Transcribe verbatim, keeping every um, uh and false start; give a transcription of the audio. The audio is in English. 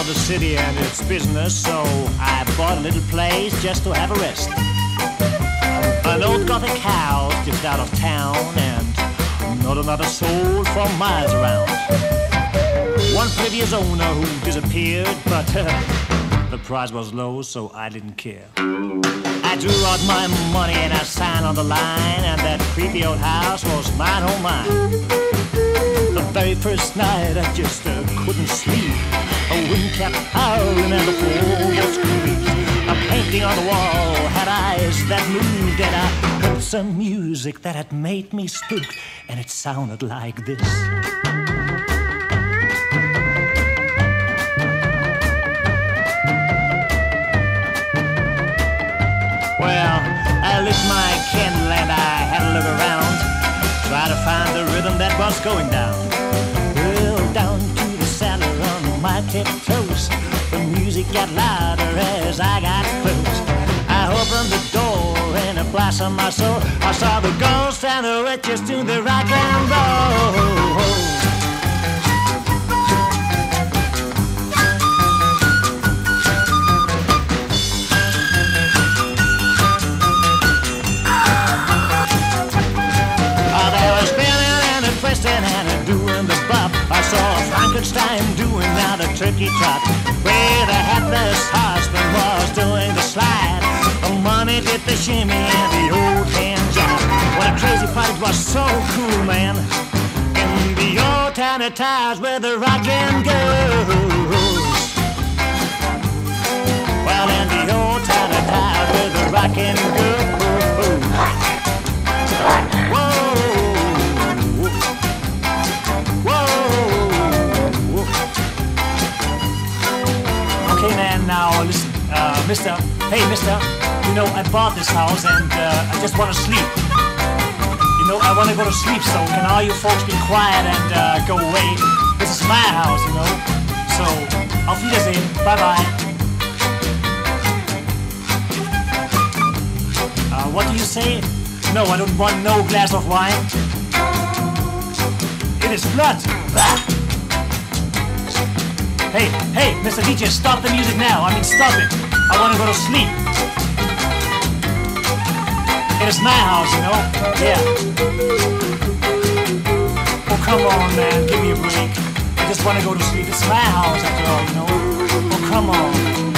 of the city and its business, so I bought a little place just to have a rest. An old gothic house just out of town, and not another soul for miles around. One previous owner who disappeared, but the price was low, so I didn't care. I drew out my money and I signed on the line, and that creepy old house was mine, oh mine. The very first night I just uh, couldn't sleep. A wind kept howling and the floor was creepy. A painting on the wall had eyes that moved, and I heard some music that had made me spooked, and it sounded like this. Well, I lit my candle and I had a look around, try to find the rhythm that was going down. Well, down to the cellar on my tiptoes, the music got louder as I got close. I opened the door and a blast on my soul, I saw the ghost and the witches to the rock and roll. And a doing the bop. I saw Frankenstein doing now the turkey trot, where the hapless husband was doing the slide. The money did the shimmy and the old hand job. What a crazy party, it was so cool, man. In the old tiny towns where the rockin' goes. Well, in the old tiny towns where the rockin' goes. Okay, man, now listen, uh, mister, hey, mister, you know, I bought this house and uh, I just want to sleep. You know, I want to go to sleep, so can all you folks be quiet and uh, go away? This is my house, you know, so auf Wiedersehen, bye-bye. Uh, what do you say? No, I don't want no glass of wine. It is blood. Ah. Hey, hey, Mister D J, stop the music now. I mean, stop it. I want to go to sleep. It is my house, you know? Yeah. Oh, come on, man. Give me a break. I just want to go to sleep. It's my house, after all, you know? Oh, come on.